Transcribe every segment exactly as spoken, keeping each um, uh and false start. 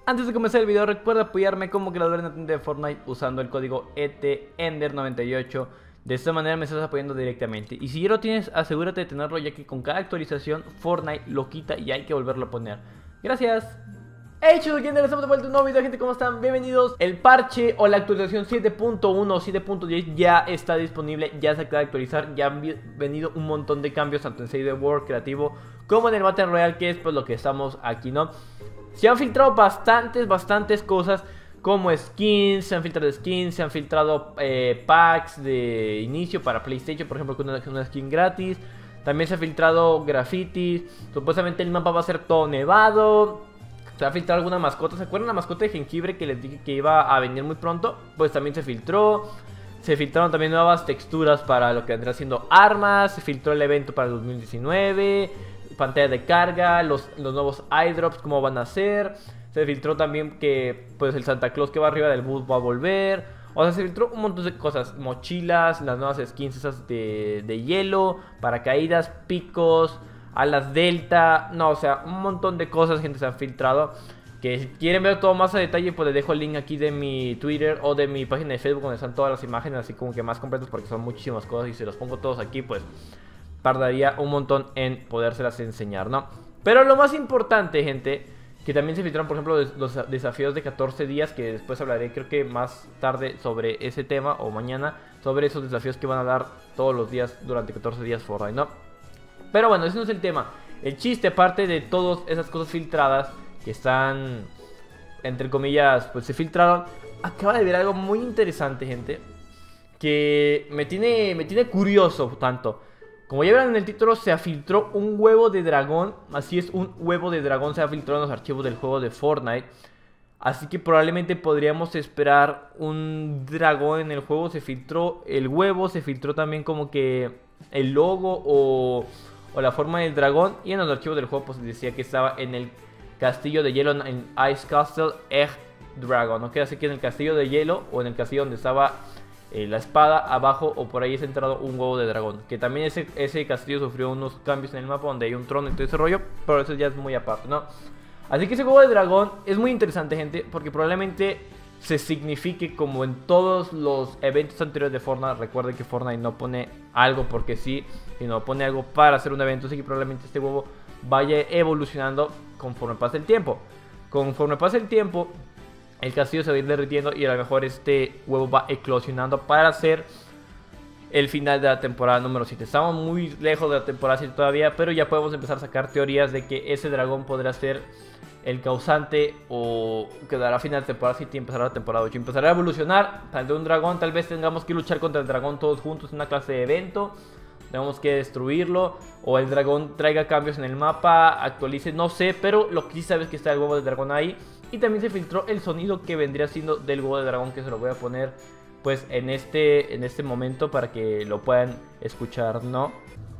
Antes de comenzar el video, recuerda apoyarme como creador en la tienda de Fortnite usando el código E T Ender noventa y ocho. De esta manera me estás apoyando directamente. Y si ya lo tienes, asegúrate de tenerlo, ya que con cada actualización Fortnite lo quita y hay que volverlo a poner. Gracias. Hey chicos, ¿quién estamos de vuelta a un nuevo video, gente? ¿Cómo están? Bienvenidos. El parche o la actualización siete punto uno o siete punto diez ya está disponible, ya se acaba de actualizar. Ya han venido un montón de cambios tanto en Save the World creativo como en el Battle Royale, que es pues lo que estamos aquí, ¿no? Se han filtrado bastantes, bastantes cosas, como skins, se han filtrado skins, se han filtrado eh, packs de inicio para PlayStation, por ejemplo, con una, una skin gratis. También se ha filtrado grafitis, supuestamente el mapa va a ser todo nevado. Se ha filtrado alguna mascota, ¿se acuerdan la mascota de jengibre que les dije que iba a venir muy pronto? Pues también se filtró. Se filtraron también nuevas texturas para lo que vendrá siendo armas. Se filtró el evento para el dos mil diecinueve, pantalla de carga, los, los nuevos eyedrops, cómo van a ser. Se filtró también que pues el Santa Claus que va arriba del bus va a volver. O sea, se filtró un montón de cosas, mochilas, las nuevas skins esas de, de hielo, paracaídas, picos, alas delta. No, o sea, un montón de cosas, gente, se han filtrado. Que si quieren ver todo más a detalle, pues les dejo el link aquí de mi Twitter o de mi página de Facebook, donde están todas las imágenes así como que más completas, porque son muchísimas cosas y si los pongo todos aquí, pues tardaría un montón en podérselas enseñar, ¿no? Pero lo más importante, gente, que también se filtraron, por ejemplo, los desafíos de catorce días, que después hablaré, creo que más tarde, sobre ese tema, o mañana, sobre esos desafíos que van a dar todos los días durante catorce días Fortnite, ¿no? Pero bueno, ese no es el tema. El chiste, aparte de todas esas cosas filtradas, que están, entre comillas, pues se filtraron, acaba de ver algo muy interesante, gente, que me tiene, me tiene curioso tanto. Como ya verán en el título, se filtró un huevo de dragón. Así es, un huevo de dragón se ha filtrado en los archivos del juego de Fortnite. Así que probablemente podríamos esperar un dragón en el juego. Se filtró el huevo, se filtró también como que el logo o, o la forma del dragón. Y en los archivos del juego pues decía que estaba en el castillo de hielo, en Ice Castle Egg Dragon, ¿ok? Así que en el castillo de hielo o en el castillo donde estaba Eh, la espada, abajo o por ahí es entrado un huevo de dragón. Que también ese, ese castillo sufrió unos cambios en el mapa donde hay un trono y todo ese rollo, pero eso ya es muy aparte, ¿no? Así que ese huevo de dragón es muy interesante, gente, porque probablemente se signifique como en todos los eventos anteriores de Fortnite. Recuerden que Fortnite no pone algo porque sí, sino pone algo para hacer un evento. Así que probablemente este huevo vaya evolucionando conforme pase el tiempo. Conforme pase el tiempo, el castillo se va a ir derritiendo y a lo mejor este huevo va eclosionando para hacer el final de la temporada número siete. Estamos muy lejos de la temporada siete todavía, pero ya podemos empezar a sacar teorías de que ese dragón podrá ser el causante o quedará a final de temporada siete y empezará la temporada ocho. Empezará a evolucionar, tal de un dragón, tal vez tengamos que luchar contra el dragón todos juntos en una clase de evento. Tenemos que destruirlo, o el dragón traiga cambios en el mapa, actualice, no sé, pero lo que sí sabes es que está el huevo de dragón ahí. Y también se filtró el sonido que vendría siendo del huevo de dragón, que se lo voy a poner pues en este, en este momento para que lo puedan escuchar, ¿no?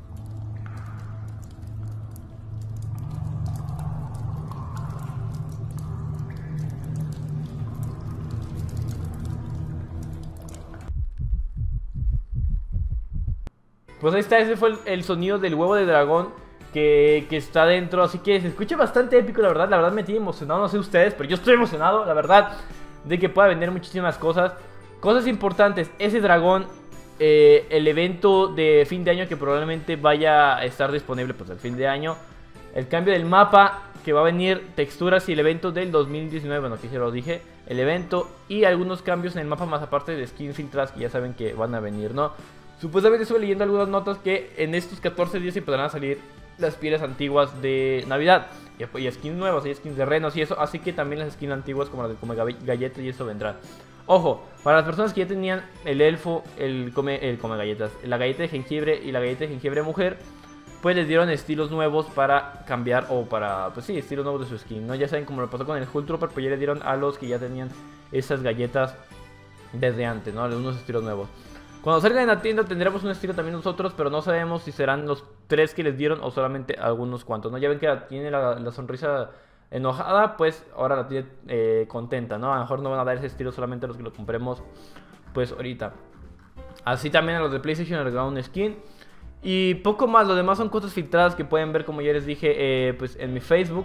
Pues ahí está, ese fue el, el sonido del huevo de dragón que, que está dentro. Así que se escucha bastante épico, la verdad. La verdad me tiene emocionado, no sé ustedes, pero yo estoy emocionado, la verdad, de que pueda vender muchísimas cosas. Cosas importantes, ese dragón, eh, el evento de fin de año que probablemente vaya a estar disponible pues al fin de año. El cambio del mapa que va a venir, texturas y el evento del dos mil diecinueve, bueno, aquí se lo dije. El evento y algunos cambios en el mapa más aparte de skins filtradas que ya saben que van a venir, ¿no? Supuestamente estuve leyendo algunas notas que en estos catorce días empezarán a salir las pieles antiguas de Navidad. Y, y skins nuevas, y skins de renos y eso. Así que también las skins antiguas como las de Come Galletas y eso vendrán. Ojo, para las personas que ya tenían el elfo, el come, el come galletas, la galleta de jengibre y la galleta de jengibre mujer, pues les dieron estilos nuevos para cambiar, o para, pues sí, estilos nuevos de su skin, ¿no? Ya saben como lo pasó con el Hulk Trooper, pues ya le dieron a los que ya tenían esas galletas desde antes, ¿no? Unos estilos nuevos. Cuando salgan en la tienda tendremos un estilo también nosotros, pero no sabemos si serán los tres que les dieron o solamente algunos cuantos, ¿no? Ya ven que tiene la, la sonrisa enojada, pues ahora la tiene eh, contenta, ¿no? A lo mejor no van a dar ese estilo solamente a los que lo compremos, pues ahorita. Así también a los de PlayStation les regalaron un skin. Y poco más, lo demás son cosas filtradas que pueden ver, como ya les dije, eh, pues en mi Facebook.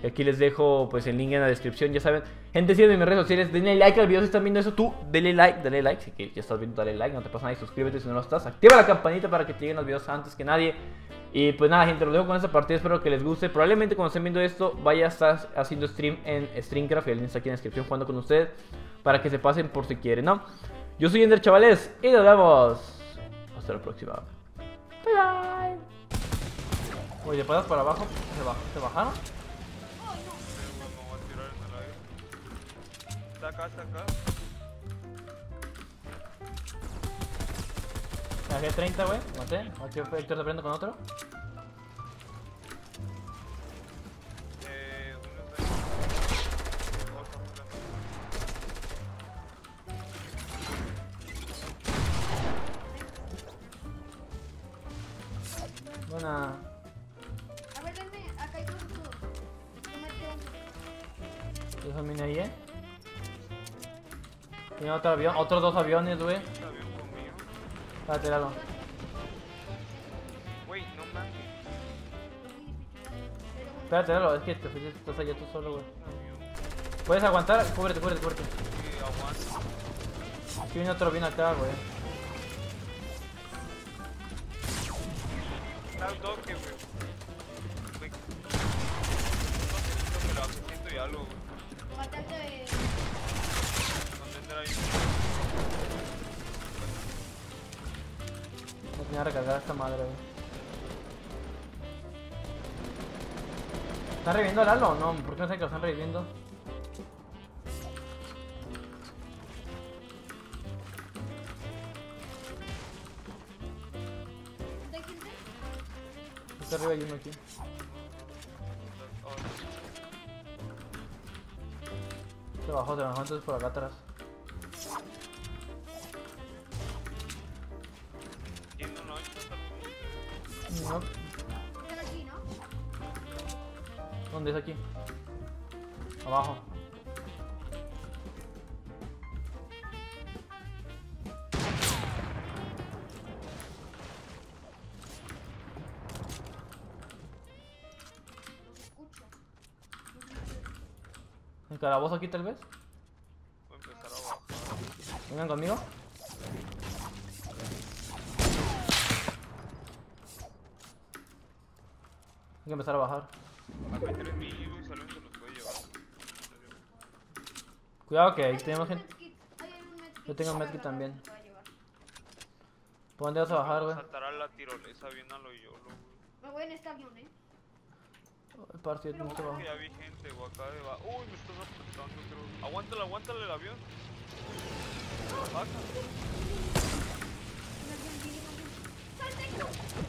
Y aquí les dejo pues el link en la descripción, ya saben. Gente, síganme en mis redes sociales, denle like al video si están viendo eso. Tú, denle like, dale like, si que ya estás viendo, dale like, no te pasa nada y suscríbete si no lo estás. Activa la campanita para que te lleguen los videos antes que nadie. Y pues nada, gente, los dejo con esta partida, espero que les guste. Probablemente cuando estén viendo esto, vaya a estar haciendo stream en Streamcraft, el link está aquí en la descripción jugando con ustedes, para que se pasen por si quieren, ¿no? Yo soy Ender, chavales, y nos vemos. Hasta la próxima. Bye bye. Oye, ¿de patas para abajo? ¿Se, baj ¿Se bajaron? Está acá, está acá. Me bajé treinta, güey. Maté. Aquí Héctor se prende con otro. Eh, uno está ahí. Otro está Buena. A ver, denme, acá hay dos escudos. Yo metí uno. Eso viene ahí, eh. Tiene otro avión, otros dos aviones, güey. Está bien conmigo. Espérate, Lalo. Güey, no mames. Espérate, Lalo, es que te fuiste, estás allá tú solo, güey. Avión. ¿Puedes aguantar? Cúbrete, cúbrete, cúbrete. Sí, aguanta. Aquí viene otro avión acá, güey. Está al toque, güey. Güey. No sé, que lo hace ciento y algo, güey. Matate de... No tendrá ahí. No tenía que recargar esta madre, güey. ¿Están reviviendo a Lalo o no? ¿Por qué no sé que lo están reviviendo? ¿De gente? Está arriba y uno aquí. Se bajó, se bajó entonces por acá atrás. Tiene un ocho, No. Están aquí, ¿no? ¿Dónde es aquí? Abajo. Los escucho. ¿En calabozo aquí tal vez? voy a empezar abajo. Vengan conmigo. Hay que empezar a bajar. Acá hay tres mil y un salón se los puede llevar. Cuidado que ahí tenemos gente. Medkit. Ahí hay un medkit. Yo tengo un medkit también. Te va a llevar. ¿Por dónde vas a bajar, güey? Saltará la tirolesa bien a lo yolo, güey. Me voy en este avión, ¿eh? El partido tiene que Creo bajar. que ya vi gente, güey, acá de va. Uy, me estás apuntando, creo. Aguántale, aguántale el avión. Baja. Un avión, viene un avión. ¡Salte!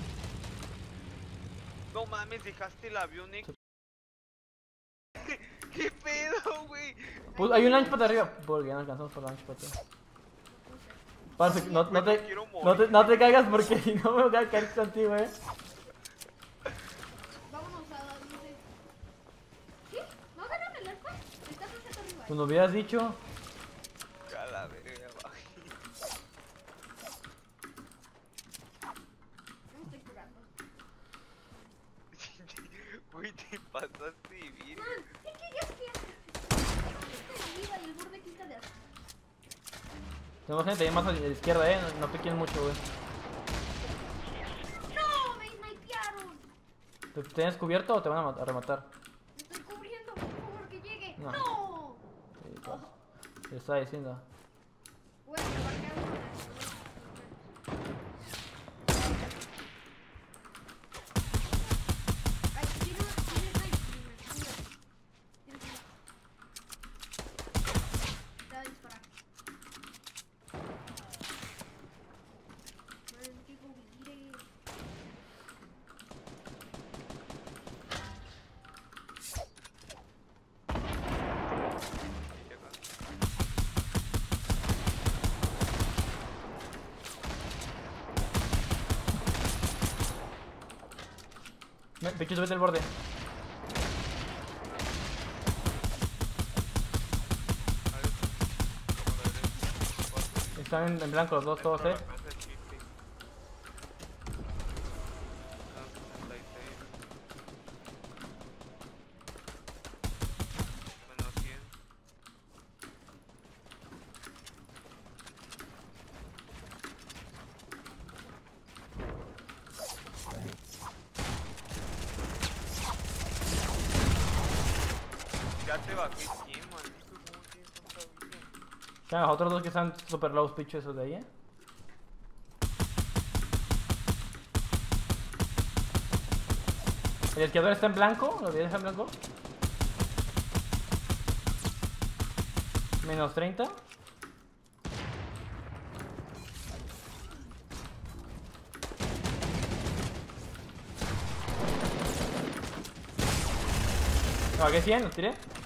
No mames, dejaste el avión, eh. ¿Qué pedo, güey? Pues hay un launchpad arriba. Porque ya no alcanzamos por launchpad. eh. Parce, no, no, te, Quiero morir. no, te, no te caigas porque si no me voy a caer contigo, eh. Vámonos a... no sé. ¿Qué? ¿No agarraron el arco? Estás hacia arriba. Pues nos hubieras dicho. A la verga, baja. No me estoy curando. Güey, te pasaste bien. Man, ¿qué querías que haga? Estoy arriba y el borde quita de... Tenemos gente ahí más a la izquierda, eh. No, no piquen mucho, güey. ¡No! ¡Me snipearon! ¿Te tienes cubierto o te van a, mat- a rematar? ¡Me estoy cubriendo! ¡Por favor, que llegue! No. ¡No! Sí, pues, te estaba diciendo. Voy a rebarcar una. Ay, tiene una... tiene snipe. Tiene snipe. Te va a disparar. Man, qué jubile. Me- Pechito, vete al borde. Están en, en blanco los dos, todos, eh. Ya te bajé cien, maldito, ¿cómo tienes tanta vida? Ya, los otros dos que están super low pitch esos de ahí, ¿eh? El esquiador está en blanco, lo olvidé dejar en blanco. Menos treinta. No, ¿qué cien? ¿Los tiré?